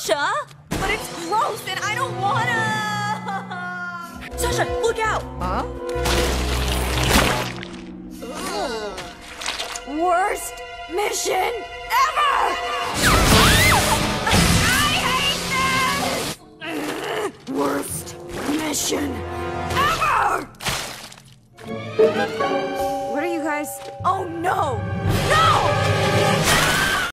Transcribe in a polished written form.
Sasha! But it's gross and I don't wanna! Sasha, look out! Huh? Worst mission ever! I hate this! Worst mission ever! What are you guys? Oh no! No!